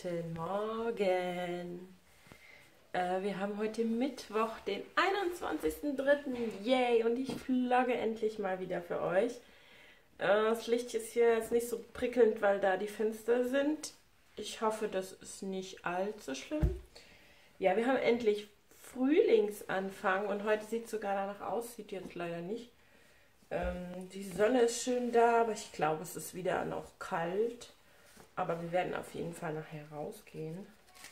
Guten Morgen. Wir haben heute Mittwoch, den 21.03. Yay! Und ich vlogge endlich mal wieder für euch. Das Licht ist hier jetzt nicht so prickelnd, weil da die Fenster sind. Ich hoffe, das ist nicht allzu schlimm. Ja, wir haben endlich Frühlingsanfang und heute sieht es sogar danach aus. Sieht jetzt leider nicht. Die Sonne ist schön da, aber ich glaube, es ist wieder noch kalt. Aber wir werden auf jeden Fall nachher rausgehen.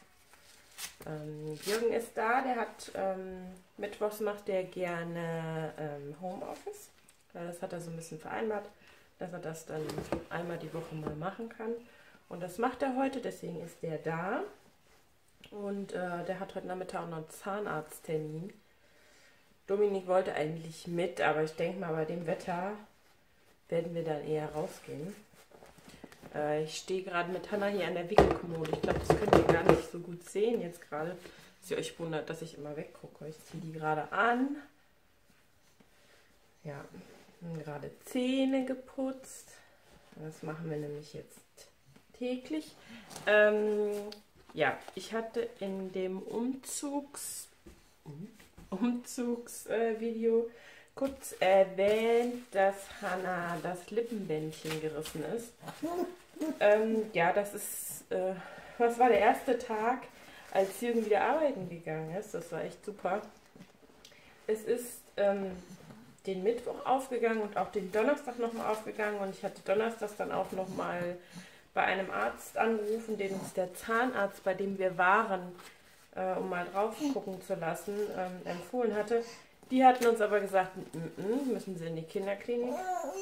Jürgen ist da, der hat mittwochs macht der gerne Homeoffice. Das hat er so ein bisschen vereinbart, dass er das dann einmal die Woche mal machen kann. Und das macht er heute, deswegen ist der da. Und der hat heute Nachmittag noch einen Zahnarzttermin. Dominik wollte eigentlich mit, aber ich denke mal, bei dem Wetter werden wir dann eher rausgehen. Ich stehe gerade mit Hannah hier an der Wickelkommode. Ich glaube, das könnt ihr gar nicht so gut sehen jetzt gerade, dass ihr euch wundert, dass ich immer weggucke. Ich ziehe die gerade an. Ja, gerade Zähne geputzt. Das machen wir nämlich jetzt täglich. Ja, ich hatte in dem Umzugsvideo kurz erwähnt, dass Hannah das Lippenbändchen gerissen ist. Ja, das ist, was war der erste Tag, als Jürgen wieder arbeiten gegangen ist. Das war echt super. Es ist den Mittwoch aufgegangen und auch den Donnerstag nochmal aufgegangen. Und ich hatte donnerstags dann auch nochmal bei einem Arzt angerufen, den uns der Zahnarzt, bei dem wir waren, um mal drauf gucken zu lassen, empfohlen hatte. Die hatten uns aber gesagt, müssen Sie in die Kinderklinik.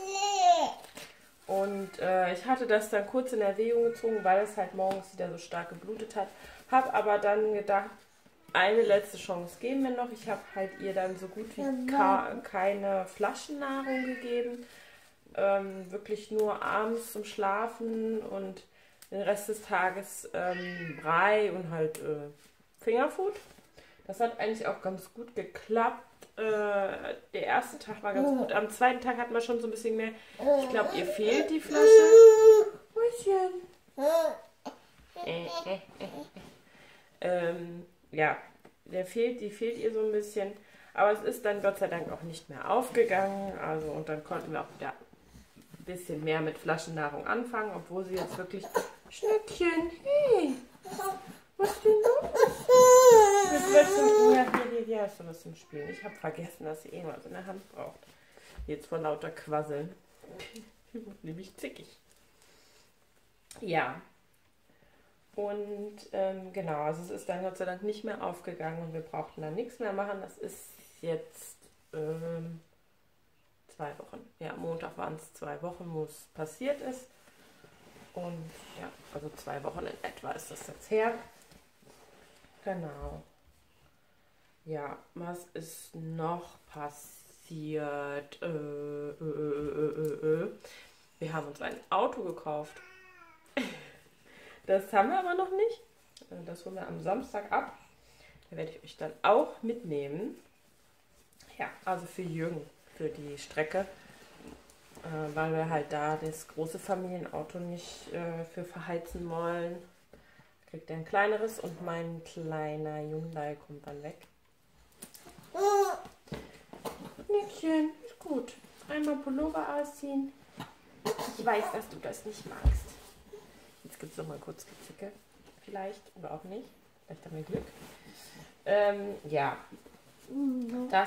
Und ich hatte das dann kurz in Erwägung gezogen, weil es halt morgens wieder so stark geblutet hat. Habe aber dann gedacht, eine letzte Chance geben wir noch. Ich habe halt ihr dann so gut wie keine Flaschennahrung gegeben. Wirklich nur abends zum Schlafen und den Rest des Tages Brei und halt Fingerfood. Das hat eigentlich auch ganz gut geklappt. Der erste Tag war ganz gut. Am zweiten Tag hatten wir schon so ein bisschen mehr. Ich glaube, ihr fehlt die Flasche. Mäuschen. Ja, die fehlt ihr so ein bisschen. Aber es ist dann Gott sei Dank auch nicht mehr aufgegangen. Also, und dann konnten wir auch wieder ein bisschen mehr mit Flaschennahrung anfangen, obwohl sie jetzt wirklich... Schnückchen, hey, was denn los? Hier hast du was zum Spielen. Ich habe vergessen, dass sie irgendwas in der Hand braucht. Jetzt vor lauter Quasseln. Die wird nämlich zickig. Ja. Und genau, also es ist dann Gott sei Dank nicht mehr aufgegangen und wir brauchten dann nichts mehr machen. Das ist jetzt 2 Wochen. Ja, Montag waren es 2 Wochen, wo es passiert ist. Und ja, also 2 Wochen in etwa ist das jetzt her. Genau. Ja, was ist noch passiert? Wir haben uns ein Auto gekauft. Das haben wir aber noch nicht. Das holen wir am Samstag ab. Da werde ich euch dann auch mitnehmen. Ja, also für Jürgen, für die Strecke. Weil wir halt da das große Familienauto nicht für verheizen wollen. Kriegt er ein kleineres und mein kleiner Hyundai kommt dann weg. Nickchen, ist gut. Einmal Pullover ausziehen. Ich weiß, dass du das nicht magst. Jetzt gibt es noch mal kurz Gezicke. Vielleicht oder auch nicht. Vielleicht haben wir Glück. Ja. Das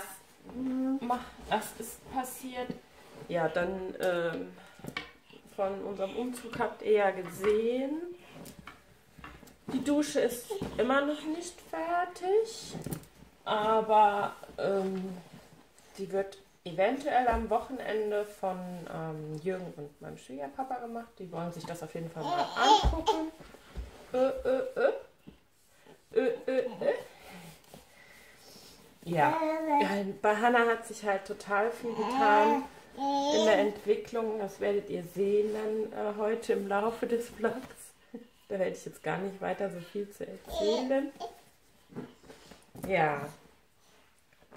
ist passiert. Ja, dann von unserem Umzug habt ihr ja gesehen. Die Dusche ist immer noch nicht fertig. Aber die wird eventuell am Wochenende von Jürgen und meinem Schwiegerpapa gemacht. Die wollen sich das auf jeden Fall mal angucken. Ja, bei Hannah hat sich halt total viel getan in der Entwicklung. Das werdet ihr sehen dann heute im Laufe des Vlogs. Da werde ich jetzt gar nicht weiter so viel zu erzählen. Ja,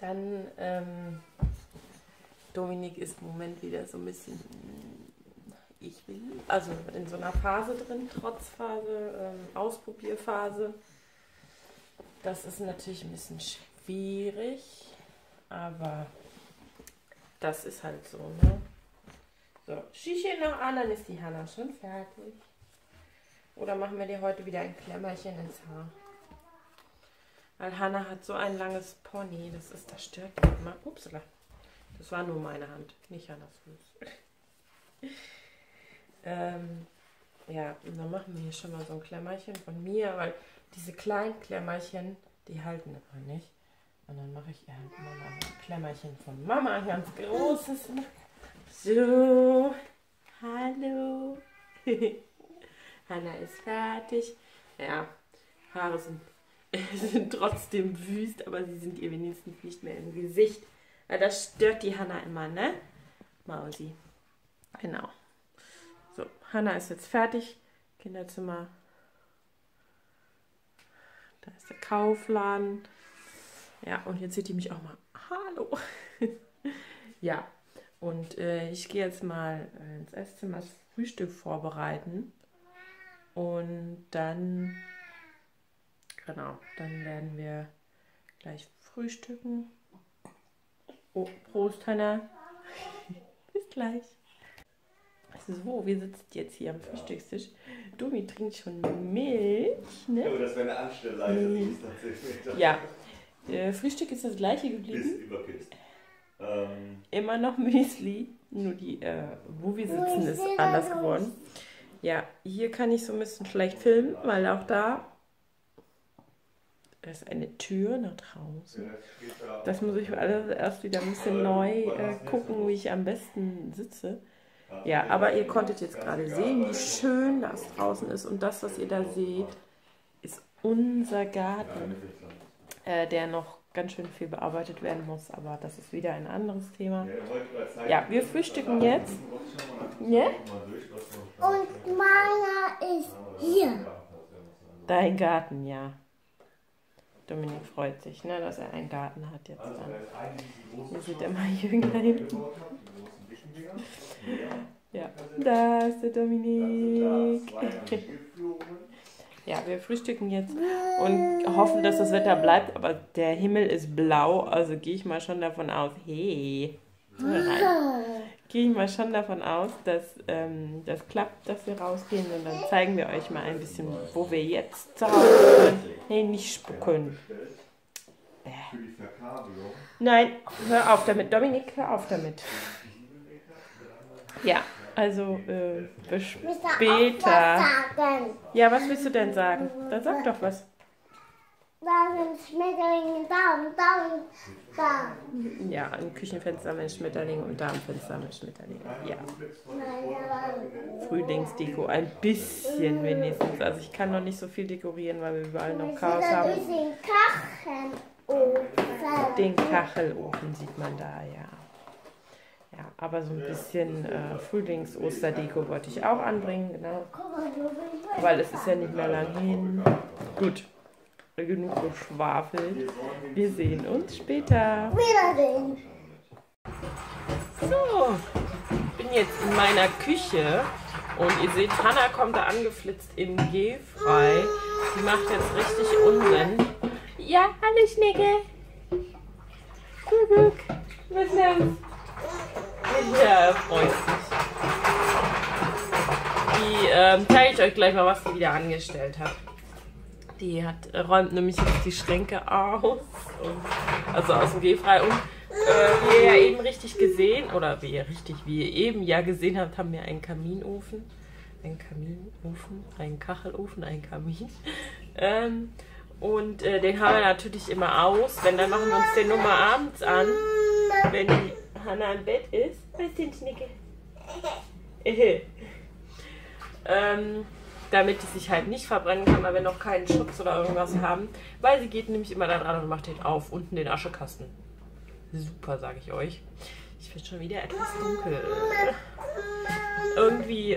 dann Dominik ist im Moment wieder so ein bisschen ich will, also in so einer Phase drin, Trotzphase, Ausprobierphase. Das ist natürlich ein bisschen schwierig, aber das ist halt so, ne? So, Schüchchen noch an, dann ist die Hanna schon fertig. Oder machen wir dir heute wieder ein Klemmerchen ins Haar? Weil Hanna hat so ein langes Pony, das stört mich immer. Upsala. Das war nur meine Hand, nicht Hannas Fuß. Ja, und dann machen wir hier schon mal so ein Klemmerchen von mir, weil diese kleinen Klemmerchen, die halten immer nicht. Und dann mache ich immer mal so ein Klemmerchen von Mama, ein ganz großes. So, hallo. Hanna ist fertig. Ja, Haare sind trotzdem wüst, aber sie sind ihr wenigstens nicht mehr im Gesicht. Ja, das stört die Hanna immer, ne? Mausi. Genau. So, Hanna ist jetzt fertig. Kinderzimmer. Da ist der Kaufladen. Ja, und jetzt sieht die mich auch mal. Hallo. Ja, und ich gehe jetzt mal ins Esszimmer das Frühstück vorbereiten. Und dann, genau, dann werden wir gleich frühstücken. Oh, Prost, Hanna. Bis gleich. So, wir sitzen jetzt hier am Frühstückstisch. Domi trinkt schon Milch, ne? Ja, aber das wäre eine Anstellleitung tatsächlich. Ja, Frühstück ist das gleiche geblieben. Bis überkippt. Immer noch Müsli, nur die, wo wir sitzen, ist anders geworden. Ja, hier kann ich so ein bisschen schlecht filmen, weil auch da ist eine Tür nach draußen. Das muss ich alles erst wieder ein bisschen neu gucken, wie ich am besten sitze. Ja, aber ihr konntet jetzt gerade sehen, wie schön das draußen ist. Und das, was ihr da seht, ist unser Garten, der noch ganz schön viel bearbeitet werden muss. Aber das ist wieder ein anderes Thema. Ja, wir frühstücken jetzt. Ja? Und meiner ist hier. Dein Garten, ja. Dominik freut sich, ne, dass er einen Garten hat jetzt. Hier sieht er mal Jürgen da hinten. Ja, da ist der Dominik. Ja, wir frühstücken jetzt und hoffen, dass das Wetter bleibt, aber der Himmel ist blau, also gehe ich mal schon davon aus, hey, gehe ich mal schon davon aus, dass das klappt, dass wir rausgehen und dann zeigen wir euch mal ein bisschen, wo wir jetzt zu Hause sind. Hey, nicht spucken. Nein, hör auf damit, Dominik, hör auf damit. Ja, also bis später. Ja, was willst du denn sagen? Dann sag doch was. Da sind Schmetterlinge, da. Ja, im Küchenfenster mit Schmetterlingen und da im Fenster mit Schmetterlingen. Ja. Frühlingsdeko, ein bisschen wenigstens. Also ich kann noch nicht so viel dekorieren, weil wir überall noch Chaos haben. Den Kachelofen sieht man da, ja. Ja, aber so ein bisschen Frühlings-Osterdeko wollte ich auch anbringen, genau. Weil es ist ja nicht mehr lang hin. Gut, genug geschwafelt. Wir sehen uns später. Wiedersehen. So, ich bin jetzt in meiner Küche und ihr seht, Hanna kommt da angeflitzt in Gehfrei. Die macht jetzt richtig Unsinn. Ja, hallo Schnecke. Guck, was ist los? Ja, freut sich. Die zeige ich euch gleich mal, was sie wieder angestellt hat. Die räumt nämlich jetzt die Schränke aus, also aus dem Gehfrei. Und wie ihr ja eben richtig gesehen, oder wie ihr eben ja gesehen habt, haben wir einen Kaminofen. Einen Kachelofen, einen Kamin. Und den haben wir natürlich immer aus. Wenn, dann machen wir uns den nur mal abends an, wenn die Hanna im Bett ist. Was ist denn, Schnicke? Damit die sich halt nicht verbrennen kann, weil wir noch keinen Schutz oder irgendwas haben. Weil sie geht nämlich immer da dran und macht den auf. Unten den Aschekasten. Super, sage ich euch. Ich bin schon wieder etwas dunkel. Irgendwie,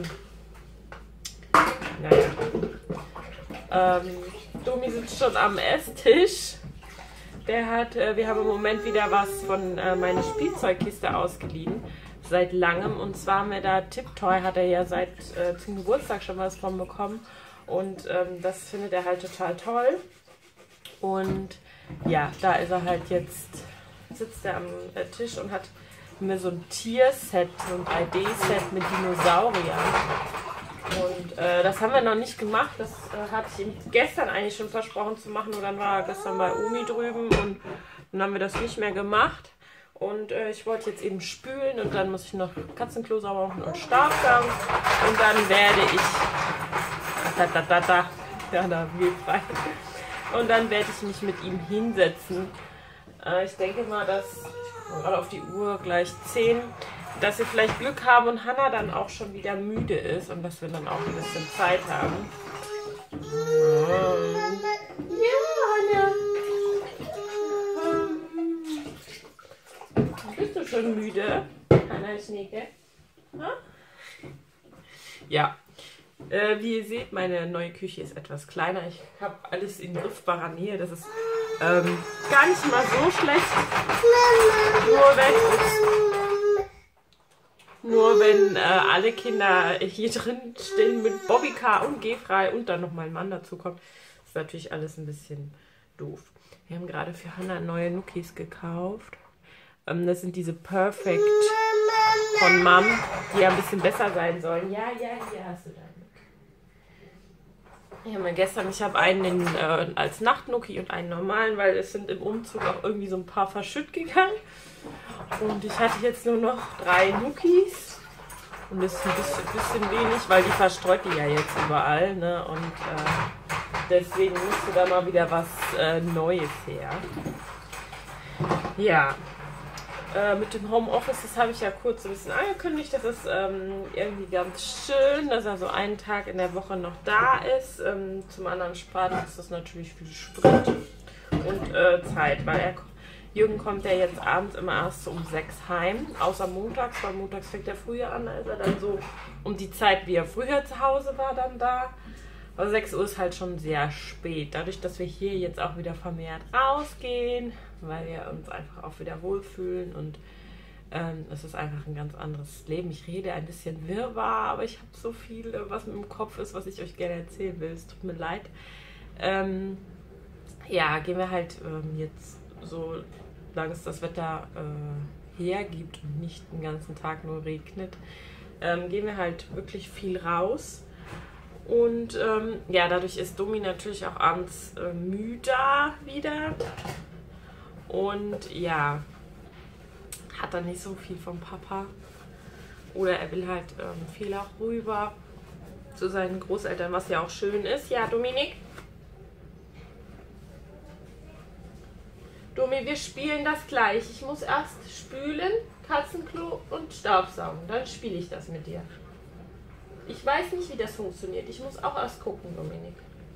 Domi sitzt schon am Esstisch. Wir haben im Moment wieder was von meiner Spielzeugkiste ausgeliehen, seit langem. Und zwar haben wir da Tiptoy, hat er ja seit zum Geburtstag schon was von bekommen. Und das findet er halt total toll. Und ja, da ist er halt jetzt, sitzt er am Tisch und hat mir so ein Tierset, so ein 3D-Set mit Dinosauriern. Und das haben wir noch nicht gemacht. Das hatte ich ihm gestern eigentlich schon versprochen zu machen. Und dann war er gestern bei Omi drüben und dann haben wir das nicht mehr gemacht. Und ich wollte jetzt eben spülen und dann muss ich noch Katzenklo sauber machen und Staubsaugen. Und dann werde ich... Ja, da viel frei. Und dann werde ich mich mit ihm hinsetzen. Ich denke mal, dass gerade auf die Uhr gleich 10, dass wir vielleicht Glück haben und Hannah dann auch schon wieder müde ist und dass wir dann auch ein bisschen Zeit haben. Ja, Hannah. Bist du schon müde, Hannah Schneeke? Ja. Wie ihr seht, meine neue Küche ist etwas kleiner. Ich habe alles in griffbarer Nähe. Das ist gar nicht mal so schlecht. Nur wenn alle Kinder hier drin stehen mit Bobbycar und Gehfrei und dann noch mein Mann dazu kommt, ist natürlich alles ein bisschen doof. Wir haben gerade für Hannah neue Nuckis gekauft. Das sind diese Perfect von Mom, die ja ein bisschen besser sein sollen. Ja, hier hast du deinen. Ich habe einen als Nachtnuki und einen normalen, weil es sind im Umzug auch irgendwie so ein paar verschütt gegangen. Und ich hatte jetzt nur noch 3 Nukis. Und das ist ein bisschen wenig, weil die verstreut die ja jetzt überall. Ne? Und deswegen musste da mal wieder was Neues her. Ja. Mit dem Homeoffice, das habe ich ja kurz ein bisschen angekündigt. Das ist irgendwie ganz schön, dass er so einen Tag in der Woche noch da ist. Zum anderen spart uns das natürlich viel Sprit und Zeit, weil Jürgen kommt ja jetzt abends immer erst so um 6 heim, außer montags, weil montags fängt er früher an, da ist er dann so um die Zeit, wie er früher zu Hause war, dann da. Aber 6 Uhr ist halt schon sehr spät. Dadurch, dass wir hier jetzt auch wieder vermehrt rausgehen, weil wir uns einfach auch wieder wohlfühlen und es ist einfach ein ganz anderes Leben. Ich rede ein bisschen wirrwarr, aber ich habe so viel, was mir im Kopf ist, was ich euch gerne erzählen will. Es tut mir leid. Ja, gehen wir halt jetzt so, solange es das Wetter hergibt und nicht den ganzen Tag nur regnet, gehen wir halt wirklich viel raus. Und ja, dadurch ist Domi natürlich auch abends müder wieder. Und ja, hat dann nicht so viel vom Papa. Oder er will halt viel auch rüber zu seinen Großeltern, was ja auch schön ist. Ja, Dominik? Domi, wir spielen das gleich. Ich muss erst spülen, Katzenklo und Staubsaugen. Dann spiele ich das mit dir. Ich weiß nicht, wie das funktioniert. Ich muss auch erst gucken, Dominik.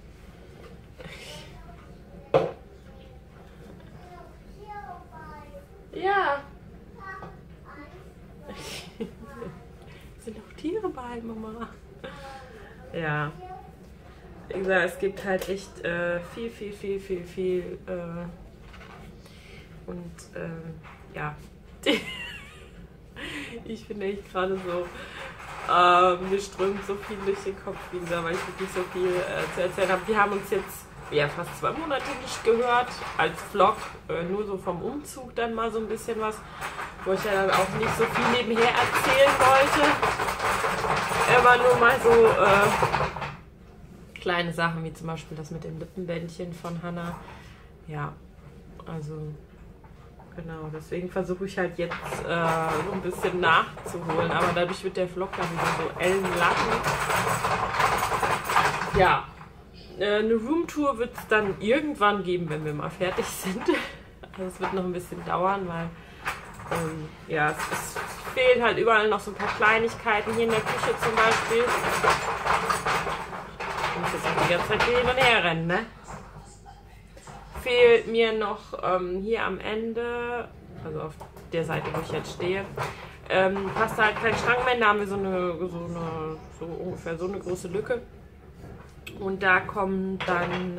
Ja. Sind auch Tiere bei, Mama. Ja. Wie gesagt, es gibt halt echt viel. Und ja. Ich finde echt gerade so, mir strömt so viel durch den Kopf, wie gesagt, weil ich wirklich so viel zu erzählen habe. Wir haben uns jetzt ja fast 2 Monate nicht gehört, als Vlog, nur so vom Umzug dann mal so ein bisschen was, wo ich ja dann auch nicht so viel nebenher erzählen wollte. Immer nur mal so kleine Sachen, wie zum Beispiel das mit dem Lippenbändchen von Hannah. Ja, also genau, deswegen versuche ich halt jetzt so ein bisschen nachzuholen, aber dadurch wird der Vlog dann wieder so ellenlang. Ja, eine Roomtour wird es dann irgendwann geben, wenn wir mal fertig sind. Also es wird noch ein bisschen dauern, weil ja, es fehlen halt überall noch so ein paar Kleinigkeiten, hier in der Küche zum Beispiel. Ich muss jetzt auch die ganze Zeit hier hin und her rennen, ne? Fehlt mir noch hier am Ende, also auf der Seite, wo ich jetzt stehe, passt halt kein Schrank mehr. Da haben wir so ungefähr so eine große Lücke. Und da kommen dann,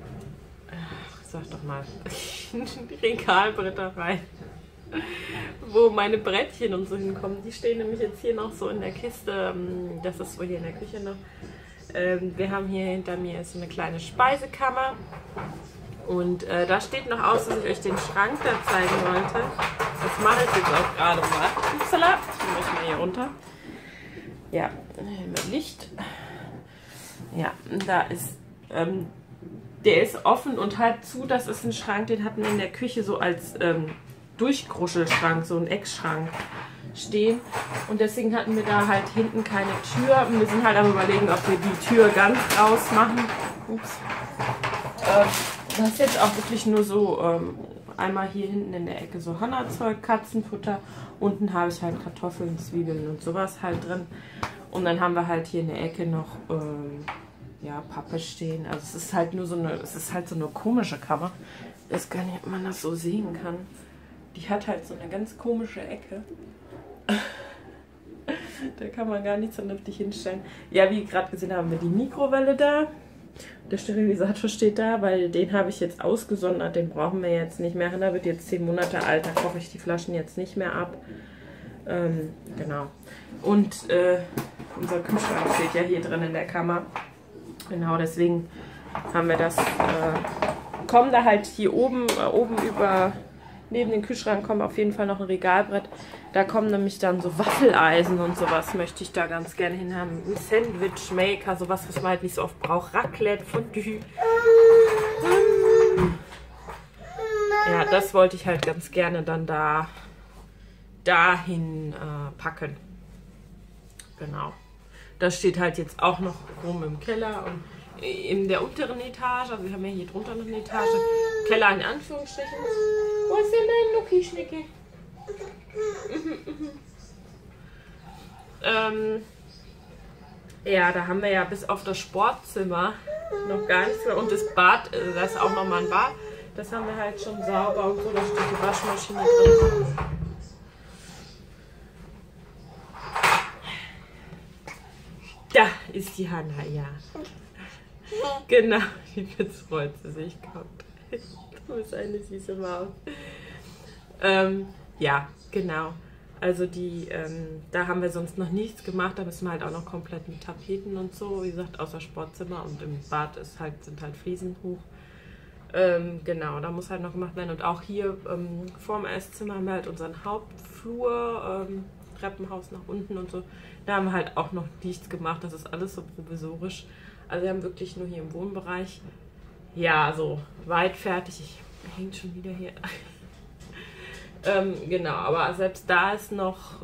sag doch mal, Regalbretter rein, wo meine Brettchen und so hinkommen. Die stehen nämlich jetzt hier noch so in der Kiste. Das ist so hier in der Küche noch. Wir haben hier hinter mir so eine kleine Speisekammer. Und da steht noch aus, dass ich euch den Schrank da zeigen wollte. Das mache ich jetzt auch gerade mal. Upsala, ich nehme euch mal hier runter. Ja, mit Licht. Ja, da ist, der ist offen und halb zu. Das ist ein Schrank, den hatten wir in der Küche so als Durchkruschelschrank, so ein Eckschrank stehen. Und deswegen hatten wir da halt hinten keine Tür. Und wir sind halt am Überlegen, ob wir die Tür ganz raus machen. Ups. Das ist jetzt auch wirklich nur so einmal hier hinten in der Ecke so Hanna-Zeug, Katzenfutter. Unten habe ich halt Kartoffeln, Zwiebeln und sowas halt drin. Und dann haben wir halt hier in der Ecke noch ja, Pappe stehen. Also es ist halt nur so eine, es ist halt so eine komische Kammer. Ich weiß gar nicht, ob man das so sehen kann. Die hat halt so eine ganz komische Ecke. Da kann man gar nicht so vernünftig hinstellen. Ja, wie gerade gesehen haben wir die Mikrowelle da. Der Sterilisator steht da, weil den habe ich jetzt ausgesondert. Den brauchen wir jetzt nicht mehr. Hanna wird jetzt 10 Monate alt, da koche ich die Flaschen jetzt nicht mehr ab. Genau. Und unser Kühlschrank steht ja hier drin in der Kammer. Genau, deswegen haben wir das. Kommen da halt hier oben über. Neben den Kühlschrank kommt auf jeden Fall noch ein Regalbrett. Da kommen nämlich dann so Waffeleisen und sowas möchte ich da ganz gerne hin haben. Ein Sandwichmaker, sowas, was man halt nicht so oft braucht. Raclette, Fondue. Ja, das wollte ich halt ganz gerne dann dahin packen. Genau. Das steht halt jetzt auch noch rum im Keller und in der unteren Etage. Also wir haben ja hier drunter noch eine Etage. Keller in Anführungsstrichen. Wo ist denn dein Nuki-Schnicke? Ja, da haben wir ja bis auf das Sportzimmer noch gar nichts mehr. Und das Bad, da ist auch nochmal ein Bad. Das haben wir halt schon sauber und so. Da steht die Waschmaschine drin. Da ist die Hanna, ja. Genau, jetzt freut sie sich. Kommt. Du bist eine süße Maus. Ja, genau. Also da haben wir sonst noch nichts gemacht. Da müssen wir halt auch noch komplett mit Tapeten und so. Wie gesagt, außer Sportzimmer und im Bad sind halt Fliesen hoch. Genau, da muss halt noch gemacht werden. Und auch hier vorm Esszimmer haben wir halt unseren Hauptflur, Treppenhaus nach unten und so. Da haben wir halt auch noch nichts gemacht. Das ist alles so provisorisch. Also wir haben wirklich nur hier im Wohnbereich, ja, so weit fertig. Hängt schon wieder hier. Genau, aber selbst da ist noch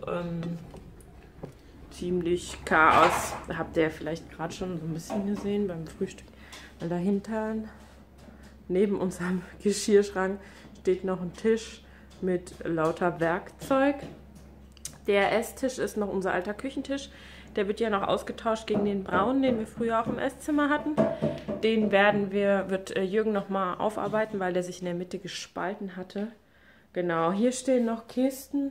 ziemlich Chaos. Habt ihr ja vielleicht gerade schon so ein bisschen gesehen beim Frühstück. Und dahinter, neben unserem Geschirrschrank, steht noch ein Tisch mit lauter Werkzeug. Der Esstisch ist noch unser alter Küchentisch. Der wird ja noch ausgetauscht gegen den braunen, den wir früher auch im Esszimmer hatten. Den wird Jürgen nochmal aufarbeiten, weil der sich in der Mitte gespalten hatte. Genau, hier stehen noch Kisten.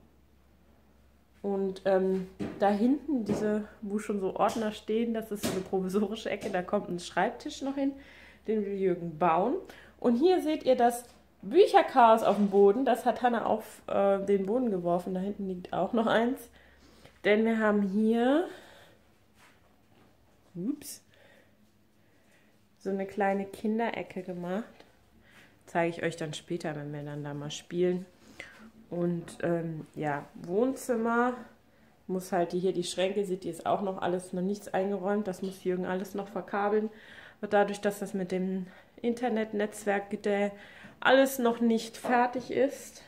Und da hinten, wo schon so Ordner stehen, das ist so eine provisorische Ecke, da kommt ein Schreibtisch noch hin, den will Jürgen bauen. Und hier seht ihr das Bücherchaos auf dem Boden. Das hat Hanna auf den Boden geworfen. Da hinten liegt auch noch eins. Denn wir haben hier so eine kleine Kinderecke gemacht. Zeige ich euch dann später, wenn wir dann da mal spielen. Und ja, Wohnzimmer muss halt hier die Schränke, seht ihr, ist auch noch alles, noch nichts eingeräumt. Das muss Jürgen alles noch verkabeln. Und dadurch, dass das mit dem Internetnetzwerk alles noch nicht fertig ist,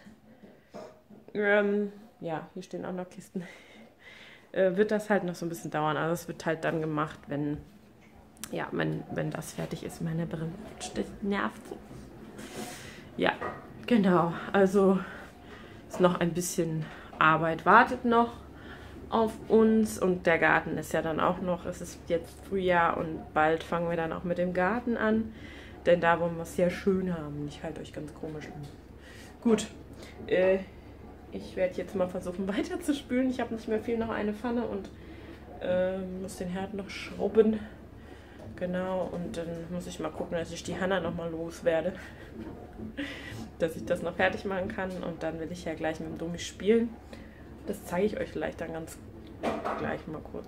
ja, hier stehen auch noch Kisten, wird das halt noch so ein bisschen dauern. Also es wird halt dann gemacht, wenn das fertig ist. Meine Brille nervt so. Ja, genau. Also ist noch ein bisschen Arbeit, wartet noch auf uns. Und der Garten ist ja dann auch noch, es ist jetzt Frühjahr und bald fangen wir dann auch mit dem Garten an. Denn da wollen wir es ja schön haben. Ich halte euch ganz komisch an. Gut, ich werde jetzt mal versuchen weiter zu spülen. Ich habe nicht mehr viel, noch eine Pfanne und muss den Herd noch schrubben. Genau, und dann muss ich mal gucken, dass ich die Hannah nochmal loswerde. Dass ich das noch fertig machen kann und dann will ich ja gleich mit dem Dummi spielen. Das zeige ich euch vielleicht dann ganz gleich mal kurz.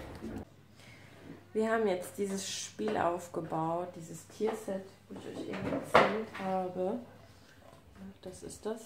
Wir haben jetzt dieses Spiel aufgebaut, dieses Tierset, wo ich euch eben erzählt habe. Das ist das.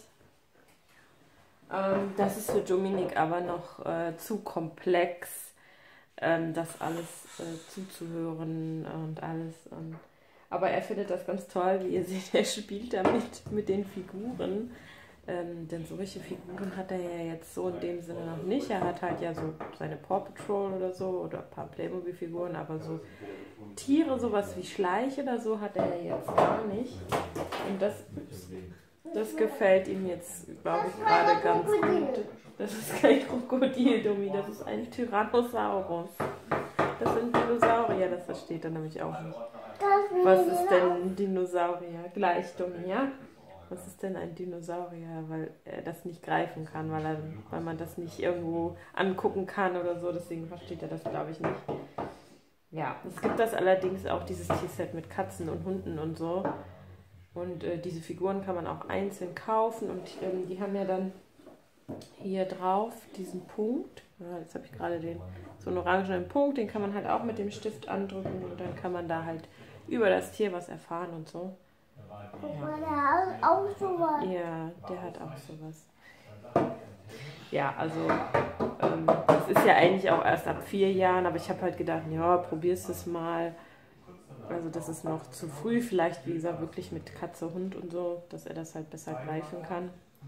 Das ist für Dominik aber noch zu komplex, das alles zuzuhören und alles. Aber er findet das ganz toll, wie ihr seht, er spielt damit mit den Figuren. Denn solche Figuren hat er ja jetzt so in dem Sinne noch nicht. Er hat halt ja so seine Paw Patrol oder so oder ein paar Playmobil-Figuren, aber so Tiere, sowas wie Schleiche oder so hat er ja jetzt gar nicht. Und das gefällt ihm jetzt, glaube ich, gerade ganz gut. Das ist kein Krokodil, Dummi, das ist ein Tyrannosaurus. Das sind Dinosaurier, das versteht er nämlich auch nicht. Was ist denn ein Dinosaurier? Gleich, Dummi, ja? Was ist denn ein Dinosaurier? Weil er das nicht greifen kann, weil man das nicht irgendwo angucken kann oder so. Deswegen versteht er das, glaube ich, nicht. Ja, es gibt das allerdings auch, dieses Tierset mit Katzen und Hunden und so. Und diese Figuren kann man auch einzeln kaufen. Und die haben ja dann hier drauf diesen Punkt. Ja, jetzt habe ich gerade so einen orangenen Punkt. Den kann man halt auch mit dem Stift andrücken. Und dann kann man da halt über das Tier was erfahren und so. Ja. Der hat auch sowas. Ja, der hat auch sowas. Ja, also das ist ja eigentlich auch erst ab 4 Jahren, aber ich habe halt gedacht, ja, probierst es mal. Also das ist noch zu früh, vielleicht wie gesagt wirklich mit Katze, Hund und so, dass er das halt besser greifen kann.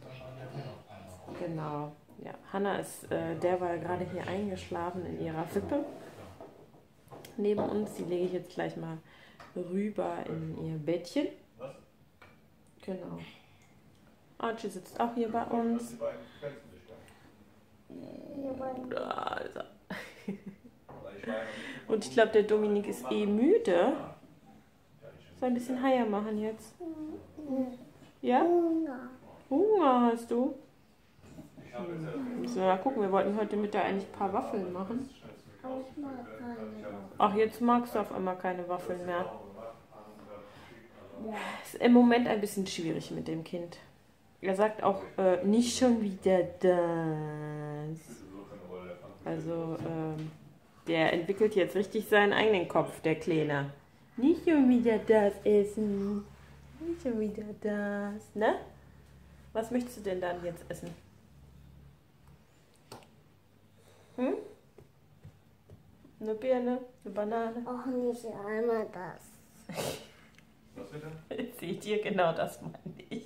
Genau, ja. Hannah ist derweil gerade hier eingeschlafen in ihrer Wippe neben uns. Die lege ich jetzt gleich mal rüber in ihr Bettchen. Genau. Archie sitzt auch hier bei uns. Da ist er. Und ich glaube, der Dominik ist eh müde. Soll ein bisschen Heier machen jetzt? Ja? Hunger hast du? Müssen wir mal gucken, wir wollten heute Mittag eigentlich ein paar Waffeln machen. Ach, jetzt magst du auf einmal keine Waffeln mehr. Ist im Moment ein bisschen schwierig mit dem Kind. Er sagt auch nicht schon wieder das. Also, der entwickelt jetzt richtig seinen eigenen Kopf, der Kleine. Nicht schon wieder das essen. Nicht schon wieder das. Ne? Was möchtest du denn dann jetzt essen? Hm? Eine Birne? Eine Banane? Auch nicht einmal das. Was bitte? Seht ihr, genau das meine ich.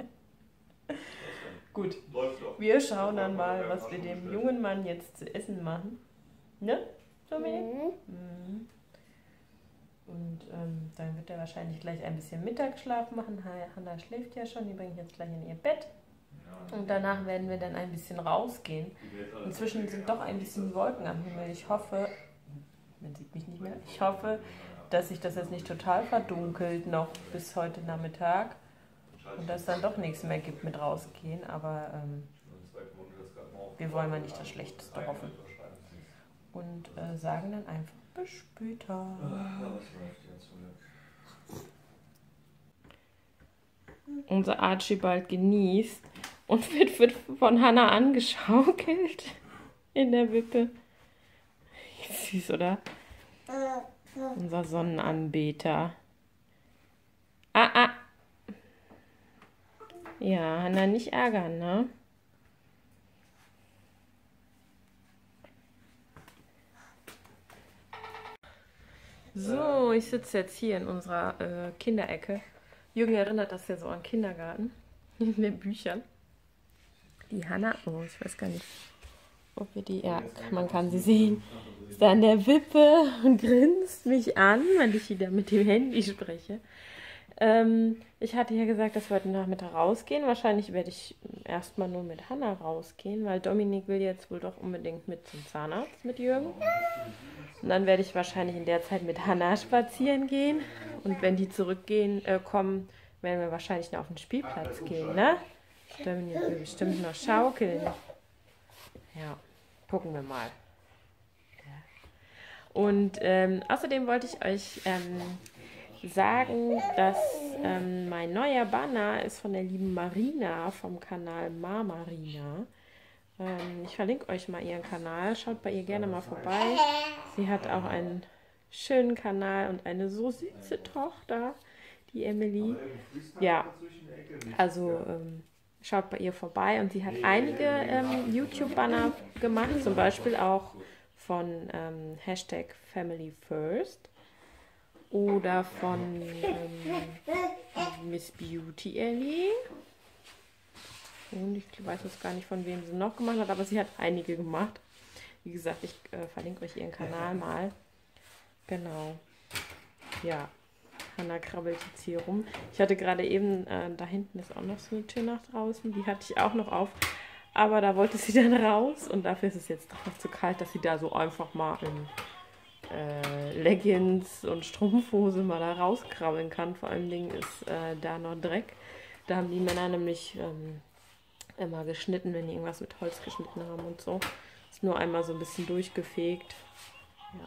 Gut, Läuft doch. wir schauen dann mal, was wir dem jungen Mann jetzt zu essen machen. Ne, Dominik? Mhm. Und dann wird er wahrscheinlich gleich ein bisschen Mittagsschlaf machen. Hannah schläft ja schon, die bringe ich jetzt gleich in ihr Bett. Und danach werden wir dann ein bisschen rausgehen. Inzwischen sind doch ein bisschen Wolken am Himmel. Ich hoffe, man sieht mich nicht mehr, ich hoffe, dass sich das jetzt nicht total verdunkelt noch bis heute Nachmittag. Und dass es dann doch nichts mehr gibt mit rausgehen. Aber wir wollen mal nicht das Schlechteste hoffen. Und sagen dann einfach bis später. Unser Archibald genießt und wird von Hannah angeschaukelt in der Wippe. Süß, oder? Unser Sonnenanbeter. Ja, Hannah, nicht ärgern, ne? So, ich sitze jetzt hier in unserer Kinderecke. Jürgen erinnert das ja so an Kindergarten. In den Büchern. Die Hannah, oh, ich weiß gar nicht, ob wir die, ja, man kann sie sehen, ist da an der Wippe und grinst mich an, wenn ich wieder mit dem Handy spreche. Ich hatte ja gesagt, dass wir heute Nachmittag rausgehen. Wahrscheinlich werde ich erstmal nur mit Hannah rausgehen, weil Dominik will jetzt wohl doch unbedingt mit zum Zahnarzt mit Jürgen. Und dann werde ich wahrscheinlich in der Zeit mit Hannah spazieren gehen. Und wenn die kommen, werden wir wahrscheinlich noch auf den Spielplatz gehen, ne? Dominik will bestimmt noch schaukeln. Ja, gucken wir mal. Und außerdem wollte ich euch sagen, dass mein neuer Banner ist von der lieben Marina vom Kanal Marina. Ich verlinke euch mal ihren Kanal. Schaut bei ihr gerne mal vorbei. Sie hat auch einen schönen Kanal und eine so süße Tochter, die Emily. Ja, also schaut bei ihr vorbei. Und sie hat einige YouTube-Banner gemacht, zum Beispiel auch von Hashtag Family First oder von Miss Beauty Ellie. Und ich weiß jetzt gar nicht, von wem sie noch gemacht hat, aber sie hat einige gemacht. Wie gesagt, ich verlinke euch ihren Kanal mal. Genau. Ja, Hannah krabbelt jetzt hier rum. Ich hatte gerade eben, da hinten ist auch noch so eine Tür nach draußen. Die hatte ich auch noch auf. Aber da wollte sie dann raus. Und dafür ist es jetzt doch noch zu kalt, dass sie da so einfach mal in Leggings und Strumpfhose mal da rauskrabbeln kann. Vor allen Dingen ist da noch Dreck. Da haben die Männer nämlich immer geschnitten, wenn die irgendwas mit Holz geschnitten haben und so. Ist nur einmal so ein bisschen durchgefegt. Ja.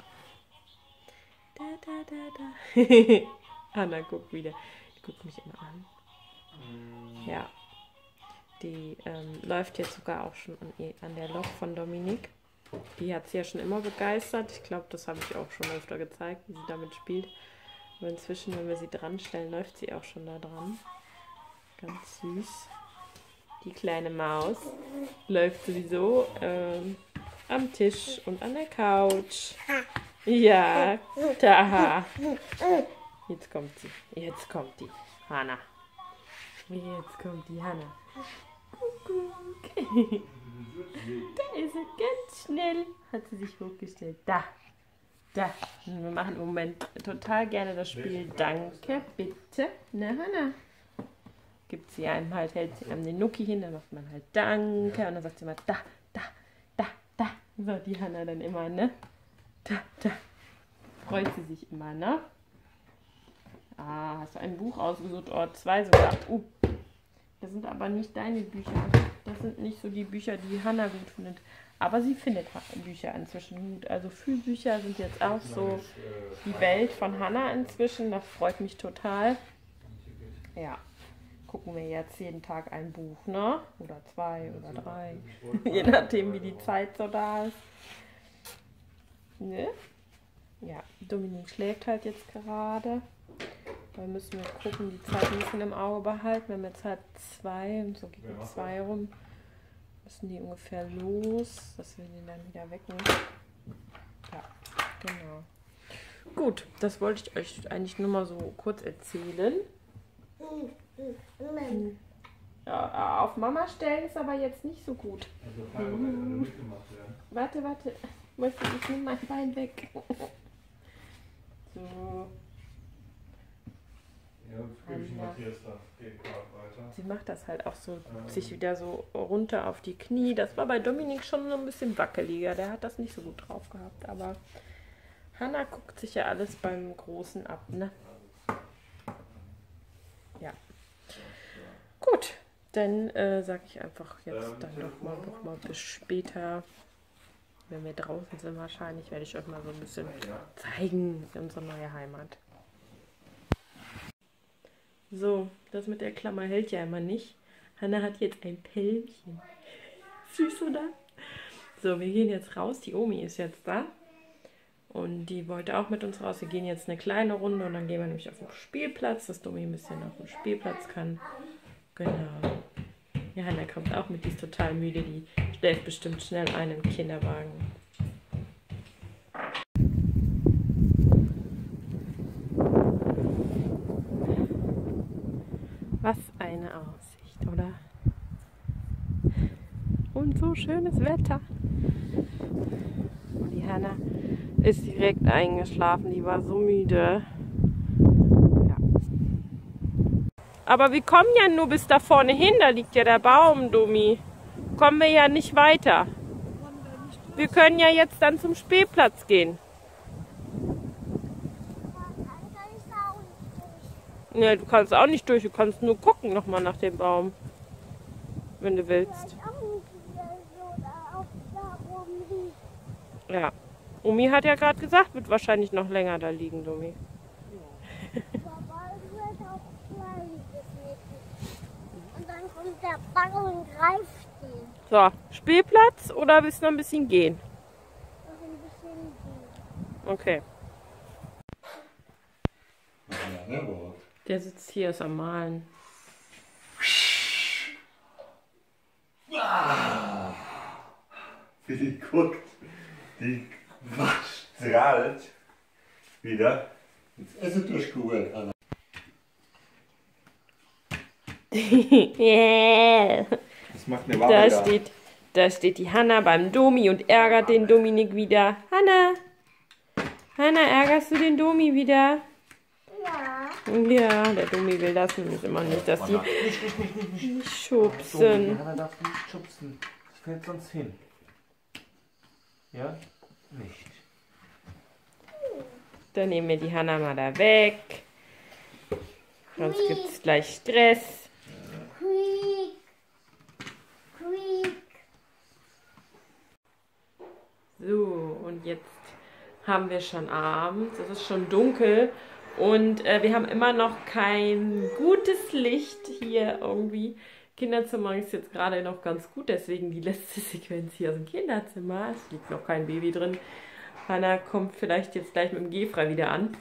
Anna guckt wieder. Die guckt mich immer an. Ja. Die läuft jetzt sogar auch schon an der Lok von Dominik. Die hat sie ja schon immer begeistert. Ich glaube, das habe ich auch schon öfter gezeigt, wie sie damit spielt. Aber inzwischen, wenn wir sie dran stellen, läuft sie auch schon da dran. Ganz süß. Die kleine Maus läuft sowieso am Tisch und an der Couch. Ja, da. Jetzt kommt sie. Jetzt kommt die Hannah. Jetzt kommt die Hannah. Kuckuck. Da ist sie ganz schnell. Hat sie sich hochgestellt. Da. Da. Wir machen im Moment total gerne das Spiel Danke, bitte. Na, Hannah. Gibt sie einem halt, hält sie einem den Nuki hin, dann macht man halt Danke und dann sagt sie immer da, da, da, da. So, die Hannah dann immer, ne? Da, da. Freut sie sich immer, ne? Ah, hast du ein Buch ausgesucht? Oh, 2 sogar. Das sind aber nicht deine Bücher. Das sind nicht so die Bücher, die Hannah gut findet. Aber sie findet Bücher inzwischen gut. Also Fühlbücher sind jetzt auch so die Welt von Hannah inzwischen. Das freut mich total. Ja. Gucken wir jetzt jeden Tag ein Buch, ne? Oder 2 oder 3. Je nachdem, wie die Zeit so da ist. Ne? Ja, Dominik schläft halt jetzt gerade. Da müssen wir gucken, die Zeit ein bisschen im Auge behalten. Wir haben jetzt halt 2 und so gegen 2 rum. Müssen die ungefähr los, dass wir den dann wieder wecken. Ja, genau. Gut, das wollte ich euch eigentlich nur mal so kurz erzählen. Ja, auf Mama stellen ist aber jetzt nicht so gut. Warte, ich nehme mein Bein weg. So. Sie macht das halt auch so, sich wieder so runter auf die Knie. Das war bei Dominik schon ein bisschen wackeliger. Der hat das nicht so gut drauf gehabt. Aber Hannah guckt sich ja alles beim Großen ab, ne? Ja. Gut, dann sage ich einfach jetzt dann doch mal bis später. Wenn wir draußen sind wahrscheinlich, werde ich euch mal so ein bisschen zeigen, unsere neue Heimat. So, das mit der Klammer hält ja immer nicht. Hannah hat jetzt ein Pellchen. Süß, oder? So, wir gehen jetzt raus. Die Omi ist jetzt da. Und die wollte auch mit uns raus. Wir gehen jetzt eine kleine Runde und dann gehen wir nämlich auf den Spielplatz, dass Domi ein bisschen auf den Spielplatz kann. Genau. Ja, Hannah kommt auch mit, die ist total müde. Die stellt bestimmt schnell ein im Kinderwagen. Was eine Aussicht, oder? Und so schönes Wetter. Und die Hannah ist direkt eingeschlafen, die war so müde. Ja. Aber wir kommen ja nur bis da vorne hin, da liegt ja der Baum, Domi. Kommen wir ja nicht weiter. Wir können ja jetzt dann zum Spielplatz gehen. Ne, du kannst auch nicht durch, du kannst nur gucken nochmal nach dem Baum, wenn du willst. Ja. Omi hat ja gerade gesagt, wird wahrscheinlich noch länger da liegen, Domi. Aber es wird auch klein geschnitten. Und dann kommt der Bagger und greift ihn. So, Spielplatz oder willst du noch ein bisschen gehen? Noch ein bisschen gehen. Okay. Ja, ne, Der sitzt hier, ist am Malen. wie die guckt, die strahlt wieder. Jetzt ist sie durchgeholt, Anna. Yeah. Das macht eine Ware Da steht die Hanna beim Domi und ärgert den Dominik wieder. Hanna, ärgerst du den Domi wieder? Ja. Ja, der Domi will das nämlich immer nicht, dass die nicht schubsen. Hanna darf nicht schubsen. Das fällt sonst hin. Ja? Nicht. Dann nehmen wir die Hanna mal da weg. Sonst gibt es gleich Stress. Quiek. Quiek. So, und jetzt haben wir schon abends. Es ist schon dunkel. Und wir haben immer noch kein gutes Licht hier irgendwie. Kinderzimmer ist jetzt gerade noch ganz gut, deswegen die letzte Sequenz hier aus dem Kinderzimmer. Es liegt noch kein Baby drin. Hanna kommt vielleicht jetzt gleich mit dem Gehfrei wieder an.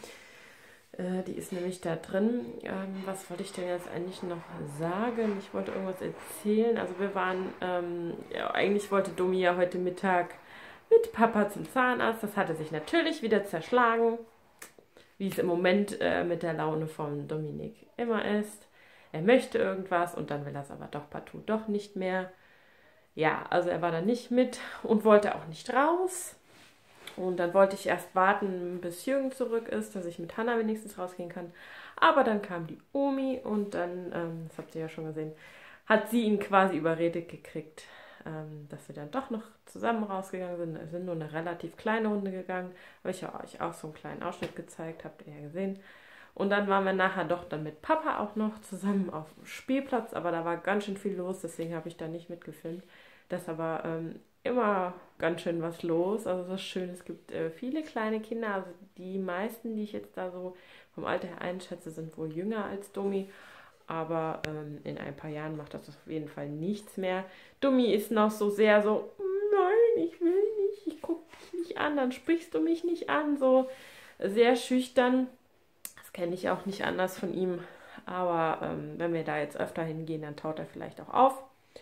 Die ist nämlich da drin. Was wollte ich denn jetzt eigentlich noch sagen? Ich wollte irgendwas erzählen. Also wir waren, ja, eigentlich wollte Domi ja heute Mittag mit Papa zum Zahnarzt. Das hatte sich natürlich wieder zerschlagen, wie es im Moment mit der Laune von Dominik immer ist. Er möchte irgendwas und dann will er es aber doch partout doch nicht mehr. Ja, also er war da nicht mit und wollte auch nicht raus. Und dann wollte ich erst warten, bis Jürgen zurück ist, dass ich mit Hanna wenigstens rausgehen kann. Aber dann kam die Omi und dann, das habt ihr ja schon gesehen, hat sie ihn quasi überredet gekriegt, dass wir dann doch noch zusammen rausgegangen sind. Wir sind nur eine relativ kleine Runde gegangen. Habe ich ja euch auch so einen kleinen Ausschnitt gezeigt, habt ihr ja gesehen. Und dann waren wir nachher doch dann mit Papa auch noch zusammen auf dem Spielplatz, aber da war ganz schön viel los, deswegen habe ich da nicht mitgefilmt. Das ist aber immer ganz schön was los, also das ist schön, es gibt viele kleine Kinder, also die meisten, die ich jetzt da so vom Alter her einschätze, sind wohl jünger als Domi, aber in ein paar Jahren macht das auf jeden Fall nichts mehr. Domi ist noch so sehr so, nein, ich will nicht, ich gucke dich nicht an, dann sprichst du mich nicht an, so sehr schüchtern. Kenne ich auch nicht anders von ihm. Aber wenn wir da jetzt öfter hingehen, dann taut er vielleicht auch auf.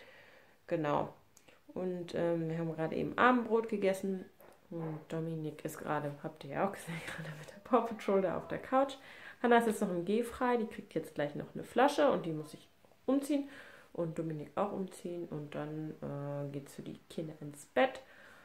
Genau. Und wir haben gerade eben Abendbrot gegessen. Und Dominik ist gerade, habt ihr ja auch gesehen, gerade mit der Paw Patrol da auf der Couch. Hanna ist jetzt noch im Gehfrei. Die kriegt jetzt gleich noch eine Flasche und die muss ich umziehen. Und Dominik auch umziehen. Und dann geht es für die Kinder ins Bett.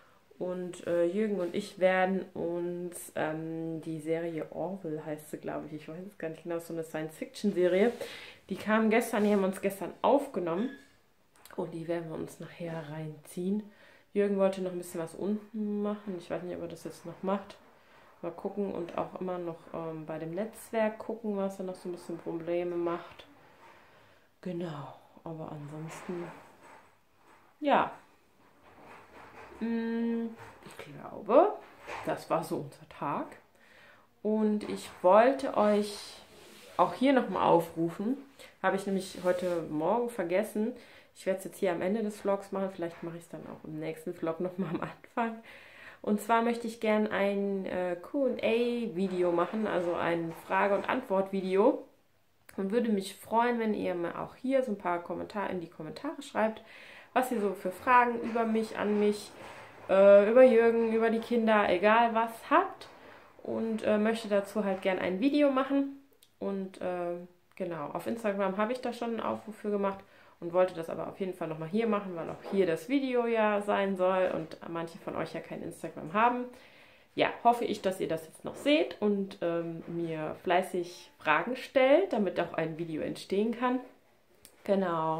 Und Jürgen und ich werden uns die Serie Orville, heißt sie, glaube ich, ich weiß es gar nicht genau, so eine Science-Fiction-Serie. Die kam gestern, die haben wir uns gestern aufgenommen und die werden wir uns nachher reinziehen. Jürgen wollte noch ein bisschen was unten machen, ich weiß nicht, ob er das jetzt noch macht. Mal gucken und auch immer noch bei dem Netzwerk gucken, was er noch so ein bisschen Probleme macht. Genau, aber ansonsten, ja. Ich glaube, das war so unser Tag. Und ich wollte euch auch hier nochmal aufrufen. Habe ich nämlich heute Morgen vergessen. Ich werde es jetzt hier am Ende des Vlogs machen. Vielleicht mache ich es dann auch im nächsten Vlog nochmal am Anfang. Und zwar möchte ich gerne ein Q&A-Video machen, also ein Frage- und Antwort-Video. Und würde mich freuen, wenn ihr mir auch hier so ein paar Kommentare in die Kommentare schreibt, was ihr so für Fragen über mich, an mich, über Jürgen, über die Kinder, egal was habt. Und möchte dazu halt gern ein Video machen. Und genau, auf Instagram habe ich da schon einen Aufruf für gemacht und wollte das aber auf jeden Fall nochmal hier machen, weil auch hier das Video ja sein soll und manche von euch ja kein Instagram haben. Ja, hoffe ich, dass ihr das jetzt noch seht und mir fleißig Fragen stellt, damit auch ein Video entstehen kann. Genau.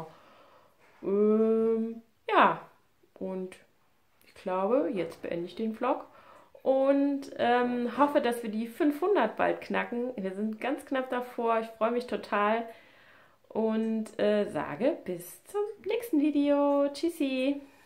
Ja, und ich glaube, jetzt beende ich den Vlog und hoffe, dass wir die 500 bald knacken. Wir sind ganz knapp davor, ich freue mich total und sage bis zum nächsten Video. Tschüssi!